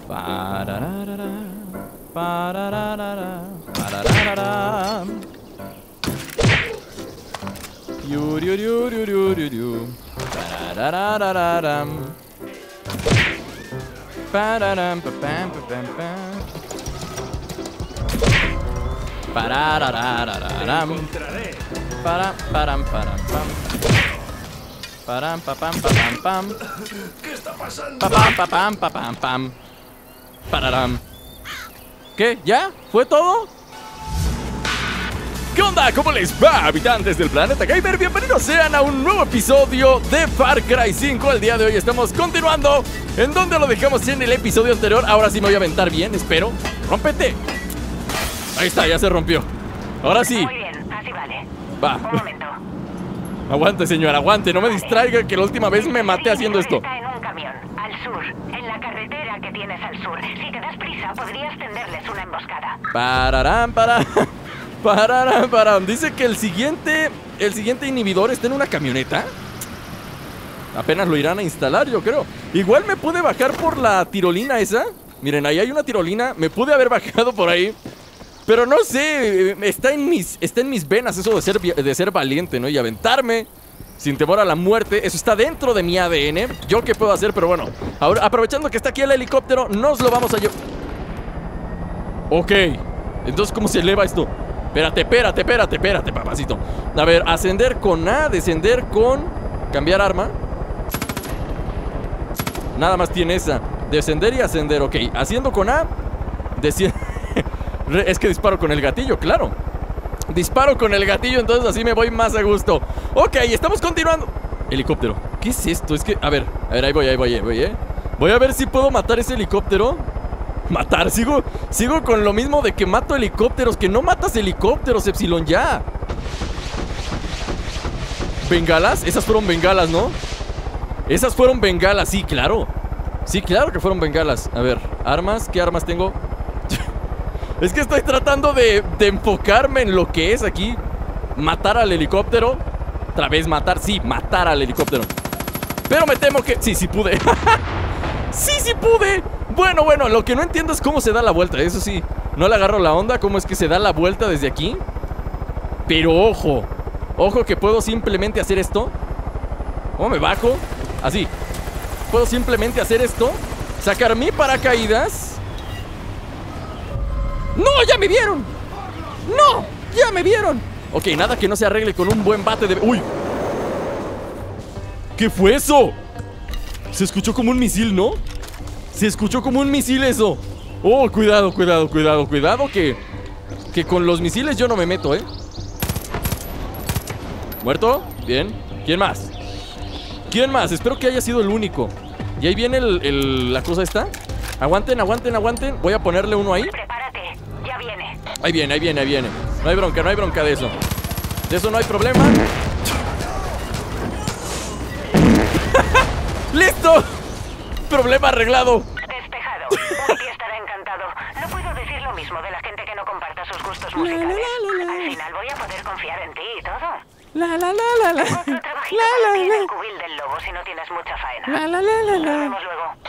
Parararara, parararara, parararara. Yuriuriuriuriuriu. Parararararam. Pararam, papam, papam, pam. Parararararam. Param, param, param, pam. Param, papam, papam, pam. ¿Qué está pasando? Papam, papam, papam, pam. Pararam. ¿Qué? ¿Ya? ¿Fue todo? ¿Qué onda? ¿Cómo les va, habitantes del planeta Gamer? Bienvenidos sean a un nuevo episodio de Far Cry 5. El día de hoy estamos continuando en donde lo dejamos en el episodio anterior. Ahora sí me voy a aventar bien, espero. ¡Rómpete! Ahí está, ya se rompió. Ahora sí. Muy bien, así vale. Va. Un momento. Aguante, señor, aguante. No me distraiga, que la última vez me maté haciendo esto. Está en un camión, al sur, en la carretera que tienes al sur. Si te das prisa, podrías tenderles una emboscada. Pararam, para. Pararam, param. Dice que el siguiente inhibidor está en una camioneta. Apenas lo irán a instalar, yo creo. Igual me pude bajar por la tirolina esa. Miren, ahí hay una tirolina. Me pude haber bajado por ahí. Pero no sé, está en mis venas eso de ser valiente, ¿no? Y aventarme sin temor a la muerte. Eso está dentro de mi ADN. ¿Yo qué puedo hacer? Pero bueno, ahora, aprovechando que está aquí el helicóptero, nos lo vamos a llevar. Ok, entonces ¿cómo se eleva esto? Espérate, papacito. A ver, ascender con A, descender con... cambiar arma. Nada más tiene esa. Descender y ascender, ok. Haciendo con A, desciende. Es que disparo con el gatillo, claro. Disparo con el gatillo, entonces así me voy más a gusto. Ok, estamos continuando. Helicóptero, ¿qué es esto? Es que, a ver, ahí voy, Voy a ver si puedo matar ese helicóptero. Matar, sigo con lo mismo de que mato helicópteros. Que no matas helicópteros, Epsilon, ya. ¿Bengalas? Esas fueron bengalas, ¿no? Esas fueron bengalas, sí, claro. Sí, claro que fueron bengalas. A ver, armas, ¿qué armas tengo? Es que estoy tratando de enfocarme en lo que es aquí. Matar al helicóptero. Otra vez matar, sí, matar al helicóptero. Pero me temo que... Sí pude. Sí pude. Bueno, lo que no entiendo es cómo se da la vuelta. Eso sí, no le agarro la onda. ¿Cómo es que se da la vuelta desde aquí? Pero ojo que puedo simplemente hacer esto. ¿Cómo me bajo? Así. Puedo simplemente hacer esto. Sacar mi paracaídas. ¡No! ¡Ya me vieron! ¡No! ¡Ya me vieron! Ok, nada que no se arregle con un buen bate de... ¡Uy! ¿Qué fue eso? Se escuchó como un misil, ¿no? Se escuchó como un misil eso. Oh, cuidado que con los misiles yo no me meto, ¿eh? ¿Muerto? Bien. ¿Quién más? Espero que haya sido el único. Y ahí viene la cosa esta. Aguanten. Voy a ponerle uno ahí. Prepárate, ya viene. Ahí viene. No hay bronca de eso. De eso no hay problema. ¡Listo! Problema arreglado. Despejado. Wookie estará encantado. No puedo decir lo mismo de la gente que no comparta sus gustos musicales. Al final voy a poder confiar en ti y todo. La. Otro trabajito para ti en el cubil del lobo si no tienes mucha faena. Nos vemos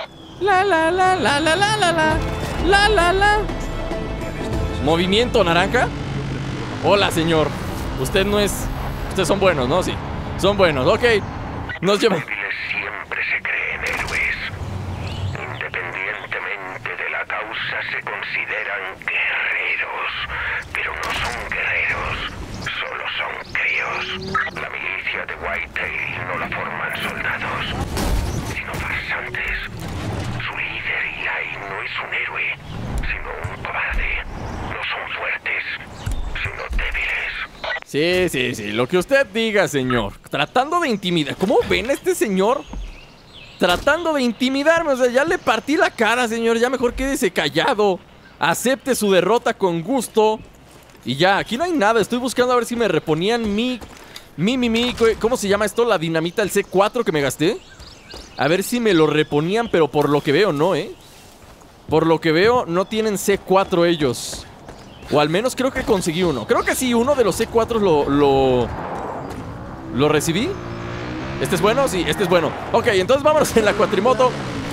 luego. ¿Movimiento naranja? Hola, señor. Usted no es... Ustedes son buenos, ¿no? Sí. Son buenos, ok. Nos llevan... Siempre se creen héroes. Independientemente de la causa, se consideran guerreros. Pero no son guerreros, solo son críos. La milicia de Whitetail no la forman soldados, sino farsantes. Su líder, Eli, no es un héroe, sino un cobarde. No son fuertes, sino débiles. Sí, lo que usted diga, señor. Tratando de intimidar. ¿Cómo ven a este señor? Tratando de intimidarme. O sea, ya le partí la cara, señor. Ya mejor quédese callado. Acepte su derrota con gusto. Y ya, aquí no hay nada. Estoy buscando a ver si me reponían mi ¿cómo se llama esto? La dinamita, el C4 que me gasté. A ver si me lo reponían, pero por lo que veo no, Por lo que veo no tienen C4 ellos. O al menos creo que conseguí uno. Creo que sí, uno de los C4 lo recibí. ¿Este es bueno? Sí, este es bueno. Ok, entonces vámonos en la cuatrimoto.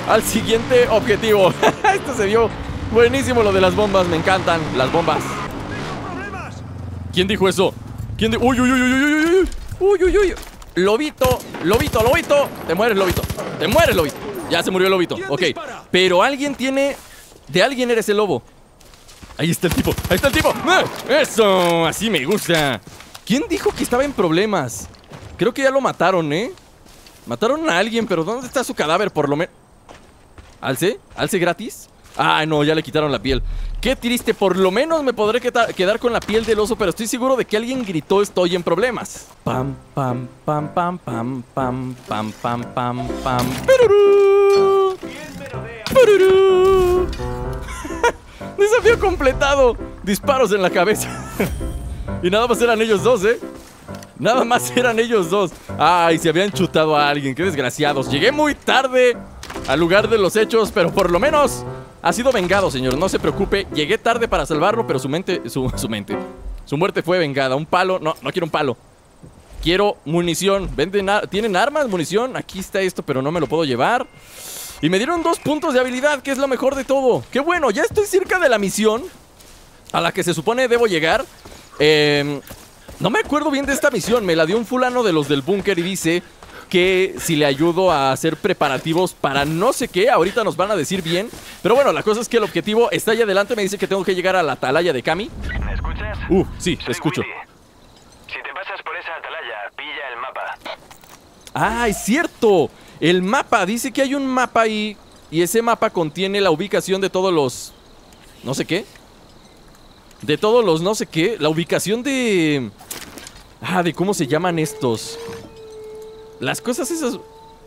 al siguiente objetivo. Esto se vio buenísimo, lo de las bombas. Me encantan las bombas. ¿Quién dijo eso? ¿Quién dijo? Uy, uy, uy, uy, uy, uy, uy, uy, uy. Lobito, lobito, lobito. Te mueres, lobito. Te mueres, lobito. Ya se murió el lobito. Ok. Pero alguien tiene... De alguien eres el lobo. Ahí está el tipo. Ahí está el tipo. Eso, así me gusta. ¿Quién dijo que estaba en problemas? Creo que ya lo mataron, ¿eh? Mataron a alguien, pero ¿dónde está su cadáver por lo menos? ¿Alce? ¿Alce gratis? Ah, no, ya le quitaron la piel. Qué triste, por lo menos me podré quedar con la piel del oso, pero estoy seguro de que alguien gritó estoy en problemas. Pam, pam, pam, pam, pam, pam, pam, pam, pam, pam. ¡Pururú! ¡Pururú! Desafío completado. Disparos en la cabeza. Y nada más eran ellos dos, ¿eh? Nada más eran ellos dos. Ay, se habían chutado a alguien. Qué desgraciados. Llegué muy tarde al lugar de los hechos, pero por lo menos ha sido vengado, señor. No se preocupe. Llegué tarde para salvarlo, pero su muerte fue vengada. Un palo. No, no quiero un palo. Quiero munición. ¿Tienen armas, munición? Aquí está esto, pero no me lo puedo llevar. Y me dieron 2 puntos de habilidad, que es lo mejor de todo. ¡Qué bueno! Ya estoy cerca de la misión a la que se supone debo llegar. No me acuerdo bien de esta misión. Me la dio un fulano de los del búnker y dice que si le ayudo a hacer preparativos para no sé qué. Ahorita nos van a decir bien. Pero bueno, la cosa es que el objetivo está ahí adelante. Me dice que tengo que llegar a la atalaya de Kami. ¿Me escuchas? Sí, te escucho. Willy. Si te pasas por esa atalaya, pilla el mapa. ¡Ah, es cierto! El mapa, dice que hay un mapa ahí. Y ese mapa contiene la ubicación de todos los... no sé qué. De todos los no sé qué. La ubicación de... de cómo se llaman estos. Las cosas esas...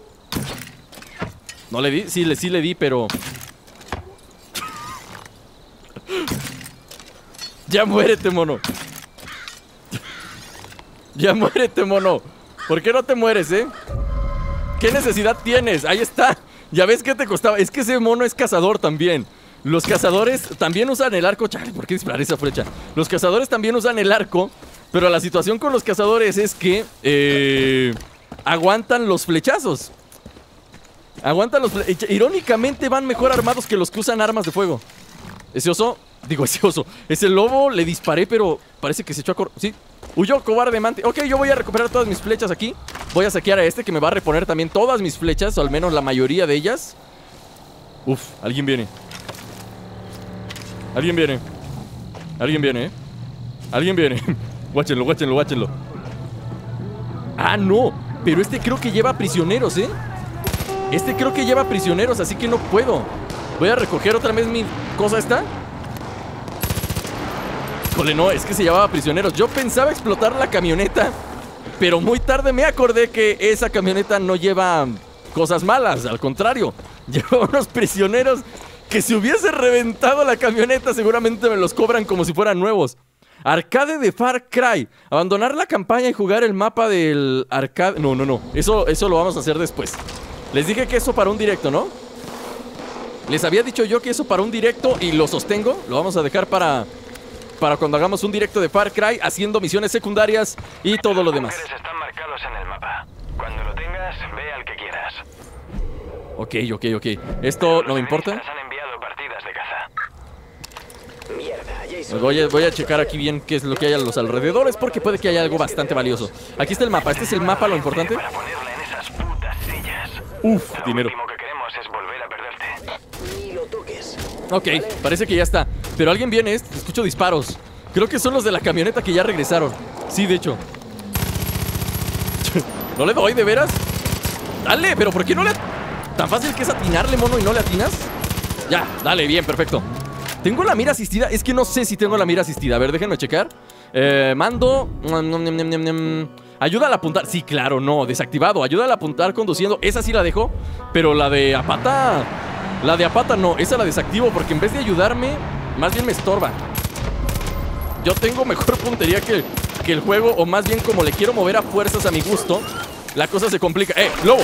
¿No le di? Sí le di, pero... Ya muérete, mono. Ya muérete, mono. ¿Por qué no te mueres, eh? ¿Qué necesidad tienes? Ahí está. Ya ves que te costaba. Es que ese mono es cazador también. Los cazadores también usan el arco. Chale, ¿por qué disparar esa flecha? Los cazadores también usan el arco. Pero la situación con los cazadores es que aguantan los flechazos. Irónicamente van mejor armados que los que usan armas de fuego. Ese oso, ese lobo le disparé, pero parece que se echó a correr. Sí, huyó, cobarde mante. Ok, yo voy a recuperar todas mis flechas aquí. Voy a saquear a este que me va a reponer también todas mis flechas, o al menos la mayoría de ellas. Uf, alguien viene. Alguien viene, Alguien viene. Guáchenlo. Ah, no. Pero este creo que lleva prisioneros, ¿eh? Así que no puedo. Voy a recoger otra vez mi cosa esta. Híjole, no, es que se llevaba prisioneros. Yo pensaba explotar la camioneta, pero muy tarde me acordé que esa camioneta no lleva cosas malas. Al contrario, lleva unos prisioneros que si hubiese reventado la camioneta seguramente me los cobran como si fueran nuevos. Arcade de Far Cry. Abandonar la campaña y jugar el mapa del arcade. No. Eso lo vamos a hacer después. Les dije que eso para un directo, ¿no? Les había dicho yo que eso para un directo y lo sostengo. Lo vamos a dejar para cuando hagamos un directo de Far Cry, haciendo misiones secundarias y todo lo demás. Los están marcados en el mapa. Cuando lo tengas, ve al que quieras. Ok. Esto no me importa. Han enviado partidas de caza. Mierda, Voy a checar aquí bien qué es lo que hay a los alrededores, porque puede que haya algo bastante valioso. Aquí está el mapa. Este es el mapa, lo importante. Para ponerla en esas putas sillas. Uf, dinero. Lo último que queremos es volver a perderte. Ni lo toques. Ok, parece que ya está. Pero alguien viene, escucho disparos. Creo que son los de la camioneta que ya regresaron. Sí, de hecho. ¿No le doy, de veras? Dale, pero ¿por qué no le...? Tan fácil que es atinarle, mono, y no le atinas. Ya, dale, bien, perfecto. ¿Tengo la mira asistida? Es que no sé si tengo la mira asistida. A ver, déjenme checar. Mando... Ayuda al apuntar. Sí, claro, no, desactivado. Ayuda al apuntar conduciendo. Esa sí la dejo. Pero la de Apata... La de Apata no, esa la desactivo porque en vez de ayudarme, más bien me estorba. Yo tengo mejor puntería que el juego, o más bien como le quiero mover a fuerzas a mi gusto, la cosa se complica. Lobo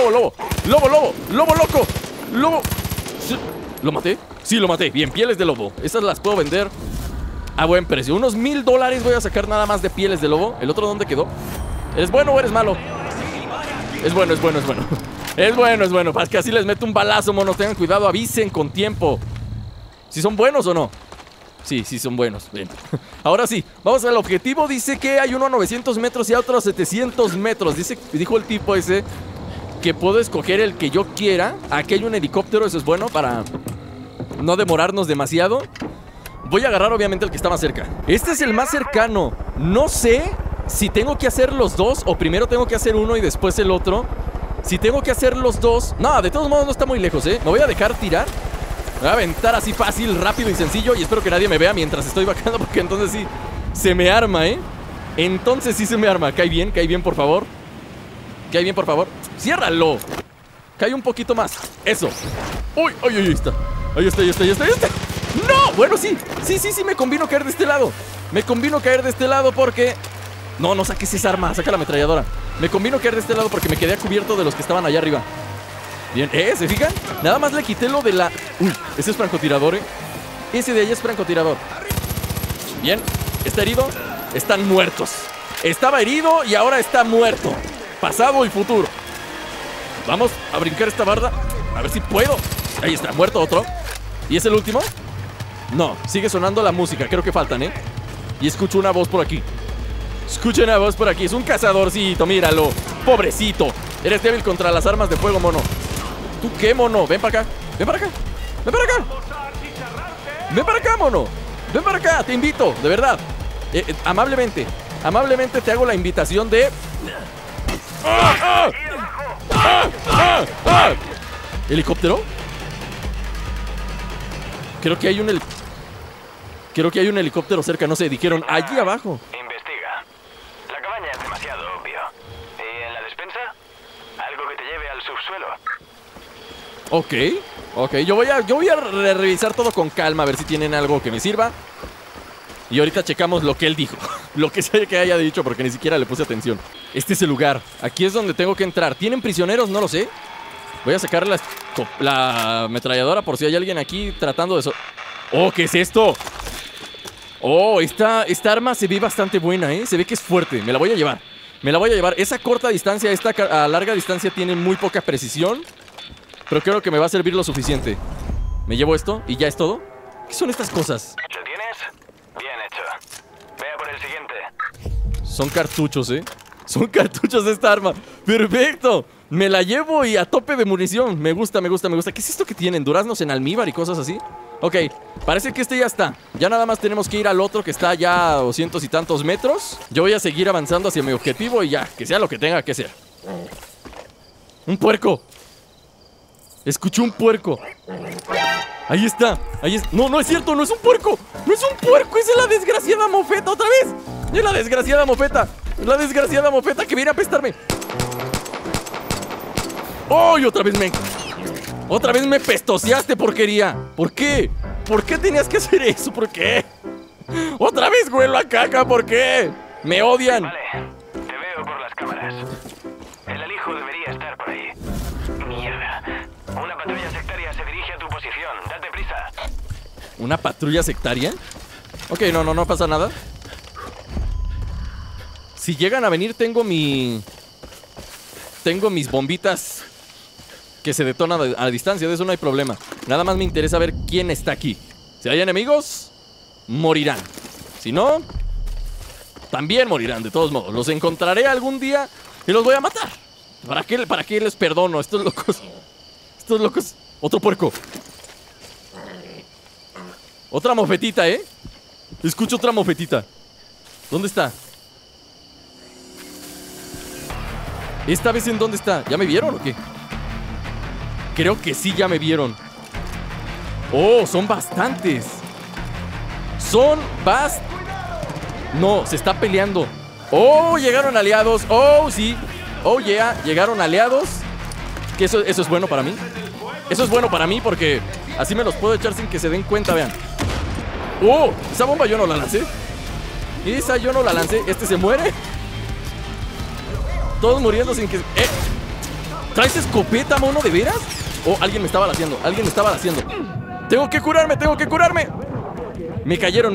loco. Lobo. ¿Sí? ¿Lo maté? Sí, lo maté. Bien, pieles de lobo. Esas las puedo vender a buen precio. Unos $1000 voy a sacar nada más de pieles de lobo. ¿El otro dónde quedó? ¿Eres bueno o eres malo? Es bueno. Es bueno. Para que así les meto un balazo, monos. Tengan cuidado, avisen con tiempo. ¿Si son buenos o no? Sí, son buenos. Bien. Ahora sí, vamos al objetivo. Dice que hay uno a 900 metros y otro a 700 metros. Dijo el tipo ese que puedo escoger el que yo quiera. Aquí hay un helicóptero, eso es bueno para no demorarnos demasiado. Voy a agarrar obviamente el que está más cerca. Este es el más cercano. No sé si tengo que hacer los dos o primero tengo que hacer uno y después el otro. Si tengo que hacer los dos... No, de todos modos no está muy lejos, ¿eh? Me voy a dejar tirar. Me voy a aventar así fácil, rápido y sencillo. Y espero que nadie me vea mientras estoy bajando, porque entonces sí se me arma, ¿eh? Entonces sí se me arma. Cae bien, por favor. Cae bien, por favor. ¡Ciérralo! Cae un poquito más. Eso. ¡Uy! Ahí está. Ahí está. ¡No! Bueno, sí, me convino caer de este lado. Me convino caer de este lado porque... No saques esa arma, saca la ametralladora. Me convino caer de este lado porque me quedé a cubierto de los que estaban allá arriba. Bien, ¿se fijan? Nada más le quité lo de la... Uy, ese es francotirador, Ese de ahí es francotirador. Bien, está herido. Están muertos. Estaba herido y ahora está muerto. Pasado y futuro. Vamos a brincar esta barda. A ver si puedo. Ahí está, muerto otro. ¿Y es el último? No, sigue sonando la música, creo que faltan, Y escucho una voz por aquí. Escuchen una voz por aquí, es un cazadorcito, míralo. Pobrecito, eres débil contra las armas de fuego, mono. ¿Tú qué, mono? Ven para acá, ven para acá. Ven para acá, mono. Ven para acá, te invito, de verdad. Amablemente te hago la invitación de... ¿Helicóptero? Creo que hay un helicóptero cerca, no sé, dijeron allí abajo. Investiga. La cabaña es demasiado obvio. ¿Y en la despensa? Algo que te lleve al subsuelo. Ok, yo voy a revisar todo con calma, a ver si tienen algo que me sirva. Y ahorita checamos lo que él dijo. Lo que sea que haya dicho, porque ni siquiera le puse atención. Este es el lugar, aquí es donde tengo que entrar. ¿Tienen prisioneros? No lo sé. Voy a sacar la ametralladora por si hay alguien aquí tratando de eso. Oh, ¿qué es esto? Oh, esta arma se ve bastante buena, Se ve que es fuerte, me la voy a llevar. Esa corta distancia, esta a larga distancia tiene muy poca precisión. Pero creo que me va a servir lo suficiente. Me llevo esto y ya es todo. ¿Qué son estas cosas? ¿Lo tienes? Bien hecho. Vea por el siguiente. Son cartuchos, Son cartuchos de esta arma. ¡Perfecto! Me la llevo y a tope de munición. Me gusta. ¿Qué es esto que tienen? ¿Duraznos en almíbar y cosas así? Ok, parece que este ya está. Ya nada más tenemos que ir al otro que está ya a 200 y tantos metros. Yo voy a seguir avanzando hacia mi objetivo y ya, que sea lo que tenga que ser. ¡Un puerco! Escuché un puerco. Ahí está. No es cierto, no es un puerco. No es un puerco, es la desgraciada mofeta otra vez. Es la desgraciada mofeta. La desgraciada mofeta que viene a apestarme. ¡Oh! Y otra vez me pestoseaste, porquería. ¿Por qué? ¿Por qué tenías que hacer eso? ¿Por qué? Otra vez huelo a caca, ¿por qué? Me odian. Vale, te veo por las cámaras. El alijo debería estar por ahí. Mierda. Una patrulla sectaria se dirige a tu posición. Date prisa. ¿Una patrulla sectaria? Ok, no pasa nada. Si llegan a venir, tengo mis bombitas que se detonan a distancia. De eso no hay problema. Nada más me interesa ver quién está aquí. Si hay enemigos, morirán. Si no, también morirán, de todos modos. Los encontraré algún día y los voy a matar. ¿Para qué les perdono? Estos locos. Otro puerco. Otra mofetita, Escucho otra mofetita. ¿Dónde está? ¿Esta vez en dónde está? ¿Ya me vieron o qué? Creo que sí, ya me vieron. Oh, son bastantes. No, se está peleando. Oh, llegaron aliados. Oh, sí. Oh, yeah, llegaron aliados. Que eso es bueno para mí. Eso es bueno para mí porque así me los puedo echar sin que se den cuenta, vean. Oh, esa bomba yo no la lancé. Este se muere. Todos muriendo sin que... ¿Traes escopeta, mono, de veras? Oh, alguien me estaba balaceando. Tengo que curarme. Me cayeron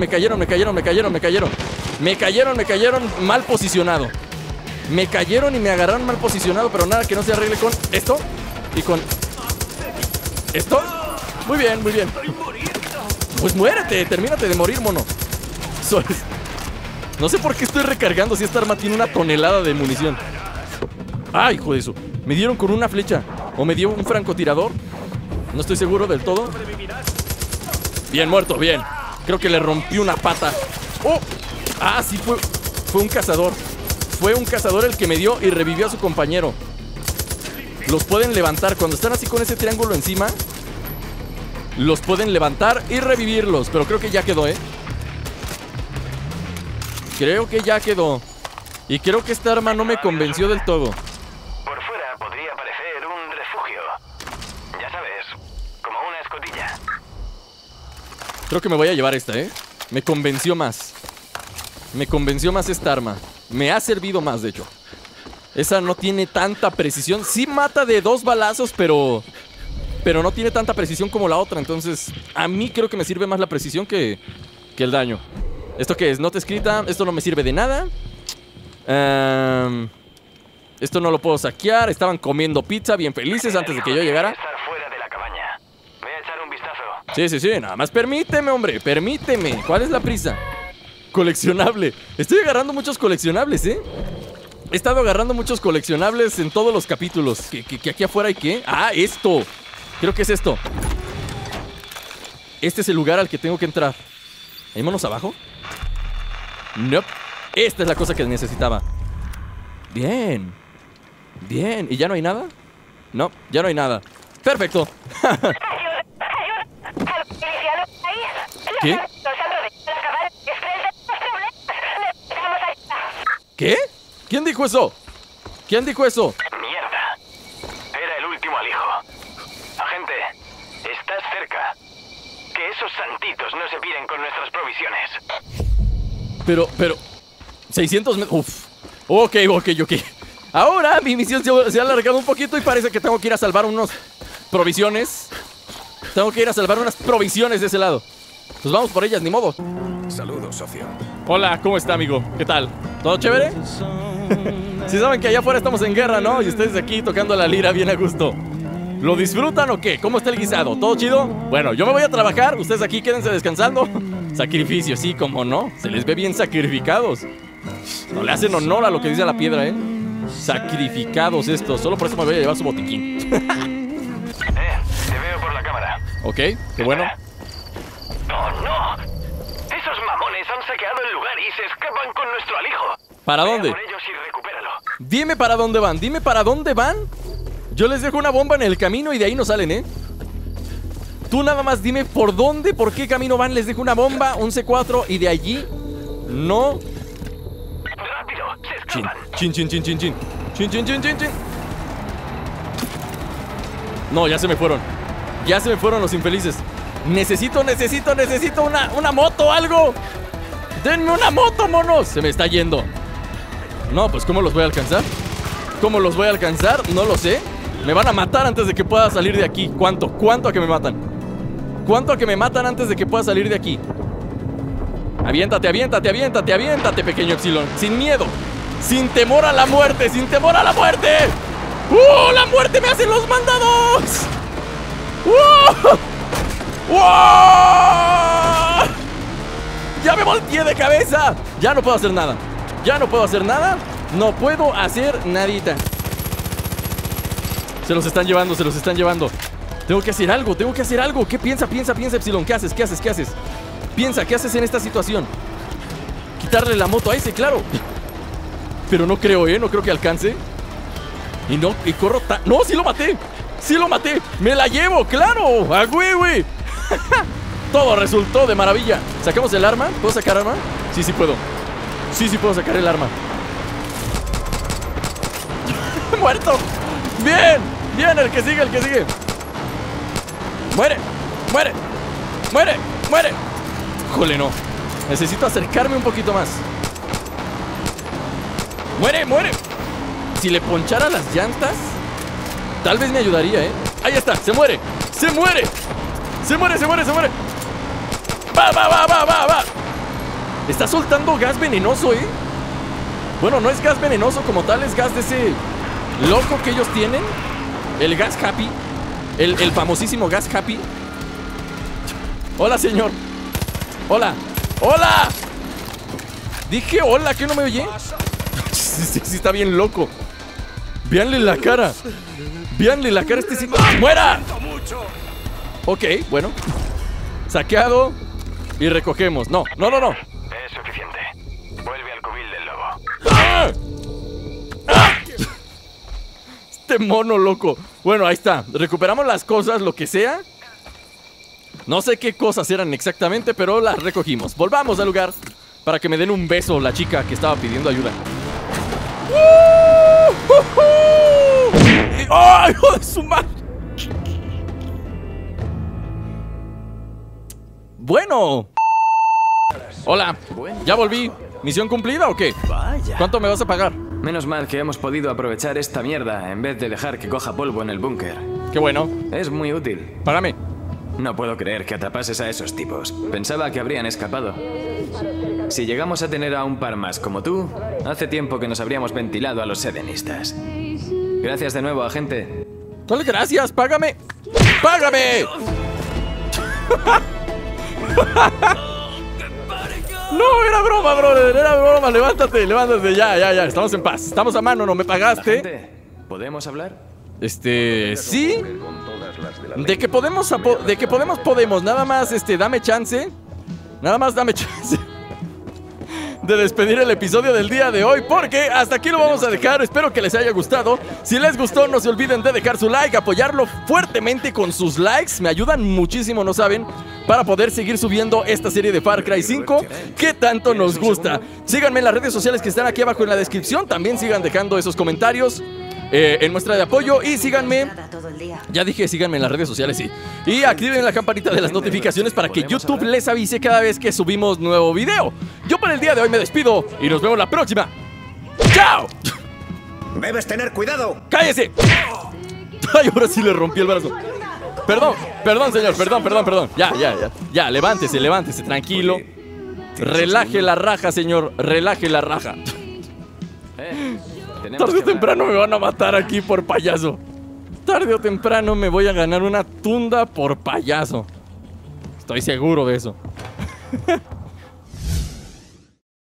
mal posicionado. Me cayeron y me agarraron mal posicionado, pero nada que no se arregle con esto. Y con... ¿esto? Muy bien, muy bien. Pues muérete, termínate de morir, mono. No sé por qué estoy recargando si esta arma tiene una tonelada de munición. ¡Ay, hijo de eso! Me dieron con una flecha. ¿O me dio un francotirador? No estoy seguro del todo. Bien, muerto, bien. Creo que le rompí una pata. ¡Oh! Ah, sí, fue un cazador. Fue un cazador el que me dio y revivió a su compañero. Los pueden levantar. Cuando están así con ese triángulo encima, los pueden levantar y revivirlos. Pero creo que ya quedó, ¿eh? Creo que ya quedó. Y creo que esta arma no me convenció del todo. Por fuera podría parecer un refugio. Ya sabes, como una escotilla. Creo que me voy a llevar esta, ¿eh? Me convenció más. Me convenció más esta arma. Me ha servido más, de hecho. Esa no tiene tanta precisión. Sí mata de 2 balazos, pero no tiene tanta precisión como la otra. Entonces, a mí creo que me sirve más la precisión que el daño. ¿Esto qué es? Nota escrita. Esto no me sirve de nada. Esto no lo puedo saquear. Estaban comiendo pizza bien felices antes de que yo llegara. Estar fuera de la cabaña. Voy a echar un vistazo. Sí, sí, sí. Nada más permíteme, hombre. Permíteme. ¿Cuál es la prisa? Coleccionable. Estoy agarrando muchos coleccionables, ¿eh? He estado agarrando muchos coleccionables en todos los capítulos. ¿Que aquí afuera hay qué? Ah, esto. Creo que es esto. Este es el lugar al que tengo que entrar. ¿Hay monos abajo? Nope. Esta es la cosa que necesitaba. Bien. Bien. ¿Y ya no hay nada? No, ya no hay nada. Perfecto. ¿Qué? ¿Qué? ¿Quién dijo eso? ¿Quién dijo eso? Mierda. Era el último alijo. Agente, estás cerca. Que esos santitos no se piden con nuestras provisiones. Pero 600 metros. Uf. Ok. Ahora mi misión se ha alargado un poquito y parece que tengo que ir a salvar unas provisiones. Tengo que ir a salvar unas provisiones de ese lado. Pues vamos por ellas, ni modo. Saludos, socio. Hola, ¿cómo está, amigo? ¿Qué tal? ¿Todo chévere? Si saben que allá afuera estamos en guerra, ¿no? Y ustedes aquí tocando la lira bien a gusto. ¿Lo disfrutan o qué? ¿Cómo está el guisado? ¿Todo chido? Bueno, yo me voy a trabajar. Ustedes aquí quédense descansando. Sacrificio, sí, como no. Se les ve bien sacrificados. No le hacen honor a lo que dice la piedra, ¿eh? Sacrificados estos. Solo por eso me voy a llevar su botiquín. Te veo por la cámara. Ok, qué bueno. ¡Oh, no! Esos mamones han saqueado el lugar y se escapan con nuestro alijo. ¿Para dónde? Ve por ellos y recupéralo. Dime para dónde van, dime para dónde van. Yo les dejo una bomba en el camino y de ahí no salen, ¿eh? Tú nada más dime por dónde, por qué camino van. Les dejo una bomba, un C4 y de allí no. ¡Rápido! ¡Se escapan! Chin. No, ya se me fueron. Ya se me fueron los infelices. Necesito una moto, algo. Denme una moto, monos. Se me está yendo. No, pues ¿cómo los voy a alcanzar? ¿Cómo los voy a alcanzar? No lo sé. Me van a matar antes de que pueda salir de aquí. ¿Cuánto? ¿Cuánto a que me matan? ¿Cuánto a que me matan antes de que pueda salir de aquí? Aviéntate, pequeño Epsilon. Sin miedo. Sin temor a la muerte. ¡La muerte me hace los mandados! ¡Wow! ¡Ya me volteé de cabeza! Ya no puedo hacer nada. No puedo hacer nadita. Se los están llevando. Tengo que hacer algo. ¿Qué piensa, Epsilon? ¿Qué haces? Piensa, ¿qué haces en esta situación? Quitarle la moto a ese, claro. Pero no creo, no creo que alcance. Y corro tan... ¡No, sí lo maté! ¡Me la llevo, claro! ¡Ah, güey! Todo resultó de maravilla. ¿Sacamos el arma? ¿Puedo sacar arma? Sí puedo. Sí puedo sacar el arma. ¡Muerto! ¡Bien! El que sigue. ¡Muere! ¡Jole, no! Necesito acercarme un poquito más. ¡Muere! Si le ponchara las llantas, tal vez me ayudaría, ¿eh? Ahí está, se muere. Va. Está soltando gas venenoso, ¿eh? Bueno, no es gas venenoso como tal, es gas de ese loco que ellos tienen. El gas happy. El famosísimo gas happy. Hola, señor. Hola. ¡Hola! Dije hola, ¿qué no me oye? Sí, está bien loco. Véanle la cara. Véanle la cara a este... ¡Muera! Ok, bueno. Saqueado. Y recogemos. No. Es suficiente. Vuelve al cubil del lobo. ¡Ah! ¡Ah! Este mono loco. Bueno, ahí está. Recuperamos las cosas, lo que sea. No sé qué cosas eran exactamente, pero las recogimos. Volvamos al lugar para que me den un beso la chica que estaba pidiendo ayuda. ¡Oh, hijo de su madre! Bueno. Hola. ¿Ya volví? ¿Misión cumplida o qué? Vaya. ¿Cuánto me vas a pagar? Menos mal que hemos podido aprovechar esta mierda en vez de dejar que coja polvo en el búnker. Qué bueno. Es muy útil. Págame. No puedo creer que atrapases a esos tipos. Pensaba que habrían escapado. Si llegamos a tener a un par más como tú, hace tiempo que nos habríamos ventilado a los sedenistas. Gracias de nuevo, agente. Dale, gracias, págame. ¡Págame! No, era broma, brother, era broma. Levántate, ya. Estamos en paz. Estamos a mano, no me pagaste. Agente, ¿podemos hablar? Sí. De que podemos, podemos. Nada más, dame chance. Nada más dame chance de despedir el episodio del día de hoy, porque hasta aquí lo vamos a dejar. Espero que les haya gustado. Si les gustó, no se olviden de dejar su like, apoyarlo fuertemente con sus likes. Me ayudan muchísimo, no saben, para poder seguir subiendo esta serie de Far Cry 5 que tanto nos gusta. Síganme en las redes sociales que están aquí abajo en la descripción. También sigan dejando esos comentarios en muestra de apoyo. Y síganme, ya dije, síganme en las redes sociales, sí. Y activen la campanita de las notificaciones para que YouTube les avise cada vez que subimos nuevo video. Yo por el día de hoy me despido y nos vemos la próxima. ¡Chao! ¡Debes tener cuidado! ¡Cállese! Ay, ahora sí le rompí el brazo. Perdón, señor, perdón. Ya, levántese, tranquilo. Relaje la raja, señor, relaje la raja. Tarde o temprano me van a matar aquí por payaso. Tarde o temprano me voy a ganar una tunda por payaso. Estoy seguro de eso.